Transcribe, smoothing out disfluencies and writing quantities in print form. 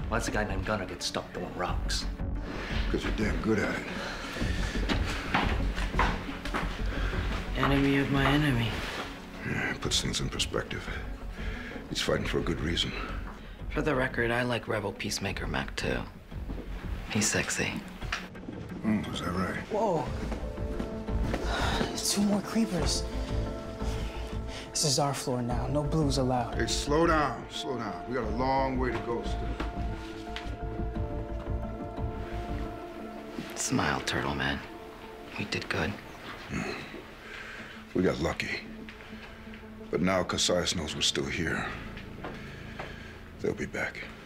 Why's a guy named Gunner get stuck throwing rocks? Because you're damn good at it. Enemy of my enemy. Yeah, it puts things in perspective. He's fighting for a good reason. For the record, I like Rebel Peacemaker Mac too. He's sexy. Is that right? Whoa. There's 2 more creepers. This is our floor now. No blues allowed. Hey, slow down, slow down. We got a long way to go still. Smile, Turtle Man. We did good. We got lucky. But now Caestecker knows we're still here. They'll be back.